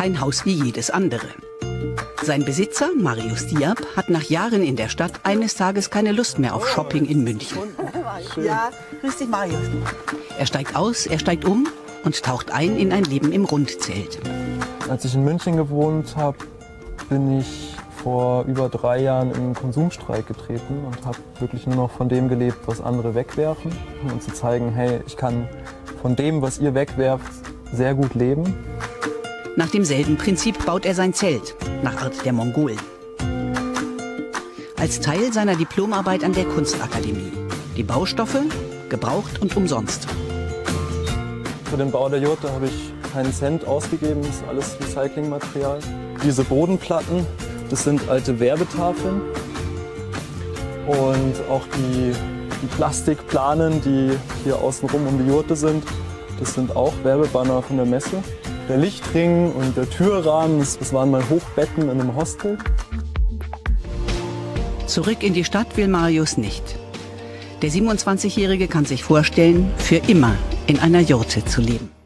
kein Haus wie jedes andere. Sein Besitzer, Marius Diab, hat nach Jahren in der Stadt eines Tages keine Lust mehr auf Shopping in München. Ja, grüß dich, Marius. Er steigt aus, er steigt um und taucht ein in ein Leben im Rundzelt. Als ich in München gewohnt habe, bin ich vor über 3 Jahren in einen Konsumstreik getreten und habe wirklich nur noch von dem gelebt, was andere wegwerfen. Und zu zeigen, hey, ich kann von dem, was ihr wegwerft, sehr gut leben. Nach demselben Prinzip baut er sein Zelt, nach Art der Mongolen. Als Teil seiner Diplomarbeit an der Kunstakademie. Die Baustoffe, gebraucht und umsonst. Für den Bau der Jurte habe ich keinen Cent ausgegeben, das ist alles Recyclingmaterial. Diese Bodenplatten, das sind alte Werbetafeln. Und auch die Plastikplanen, die hier außenrum um die Jurte sind, das sind auch Werbebanner von der Messe. Der Lichtring und der Türrahmen, das waren mal Hochbetten in einem Hostel. Zurück in die Stadt will Marius nicht. Der 27-Jährige kann sich vorstellen, für immer in einer Jurte zu leben.